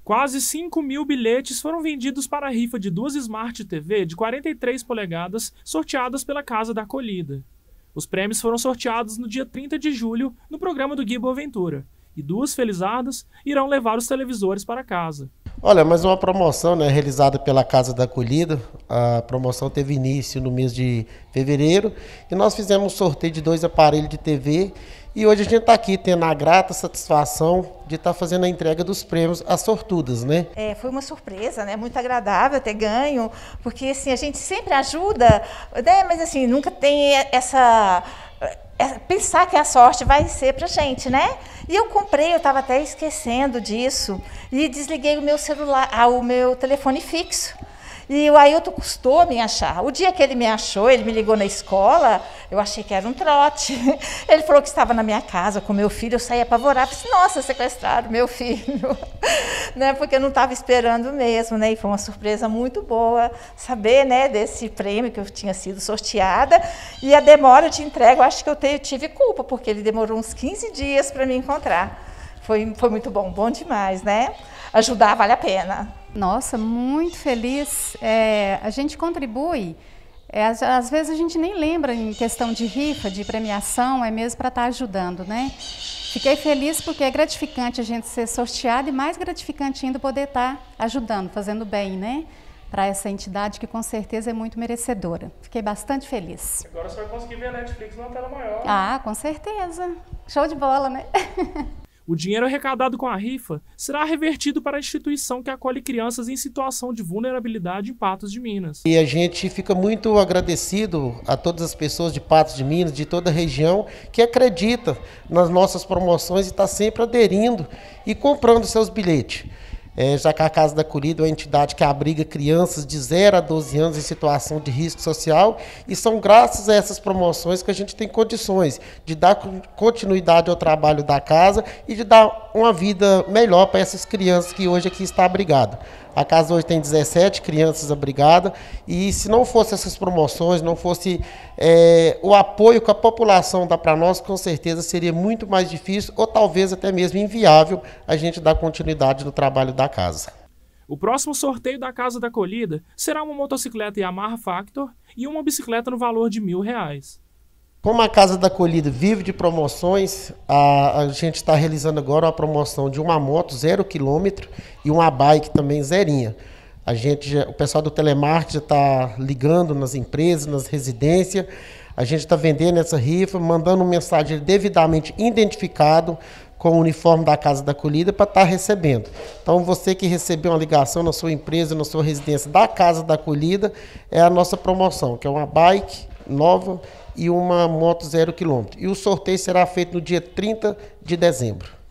Quase 5.000 bilhetes foram vendidos para a rifa de 2 Smart TV de 43 polegadas sorteadas pela Casa da Acolhida. Os prêmios foram sorteados no dia 30 de julho no programa do Gui Boaventura, e 2 felizardas irão levar os televisores para casa. Olha, mas uma promoção, né, realizada pela Casa da Acolhida. A promoção teve início no mês de fevereiro e nós fizemos um sorteio de 2 aparelhos de TV e hoje a gente está aqui tendo a grata satisfação de estar fazendo a entrega dos prêmios às sortudas, né? Foi uma surpresa, né? Muito agradável ter ganho, porque assim, a gente sempre ajuda, né? Mas assim, nunca tem pensar que a sorte vai ser pra gente, né? E eu comprei, eu estava até esquecendo disso, e desliguei o meu celular, o meu telefone fixo. E o Ailton custou me achar. O dia que ele me achou, ele me ligou na escola, eu achei que era um trote. Ele falou que estava na minha casa com meu filho, eu saí apavorada, falei, nossa, sequestraram meu filho. Né? Porque eu não estava esperando mesmo, né? E foi uma surpresa muito boa saber, né, desse prêmio que eu tinha sido sorteada. E a demora de entrega, eu acho que eu tive culpa, porque ele demorou uns 15 dias para me encontrar. Foi muito bom, bom demais, né? Ajudar vale a pena. Nossa, muito feliz. A gente contribui, às vezes a gente nem lembra em questão de rifa, de premiação, é mesmo para estar ajudando, né? Fiquei feliz porque é gratificante a gente ser sorteado e mais gratificante ainda poder estar ajudando, fazendo bem, né? Para essa entidade que com certeza é muito merecedora. Fiquei bastante feliz. Agora você vai conseguir ver a Netflix numa tela maior. Ah, com certeza. Show de bola, né? O dinheiro arrecadado com a rifa será revertido para a instituição que acolhe crianças em situação de vulnerabilidade em Patos de Minas. E a gente fica muito agradecido a todas as pessoas de Patos de Minas, de toda a região, que acreditam nas nossas promoções e está sempre aderindo e comprando seus bilhetes. Já que a Casa da Acolhida é uma entidade que abriga crianças de 0 a 12 anos em situação de risco social e são graças a essas promoções que a gente tem condições de dar continuidade ao trabalho da casa e de dar uma vida melhor para essas crianças que hoje aqui está abrigada. A casa hoje tem 17 crianças abrigadas e se não fosse essas promoções, não fosse o apoio que a população dá para nós, com certeza seria muito mais difícil ou talvez até mesmo inviável a gente dar continuidade no trabalho da casa. O próximo sorteio da Casa da Acolhida será uma motocicleta Yamaha Factor e uma bicicleta no valor de R$1.000. Como a Casa da Acolhida vive de promoções, a gente está realizando agora uma promoção de uma moto 0 km e uma bike também zerinha. O pessoal do telemarketing está ligando nas empresas, nas residências. A gente está vendendo essa rifa, mandando um mensageiro devidamente identificado com o uniforme da Casa da Acolhida para estar recebendo. Então, você que recebeu uma ligação na sua empresa, na sua residência da Casa da Acolhida, é a nossa promoção, que é uma bike nova e uma moto 0 km. E o sorteio será feito no dia 30 de dezembro.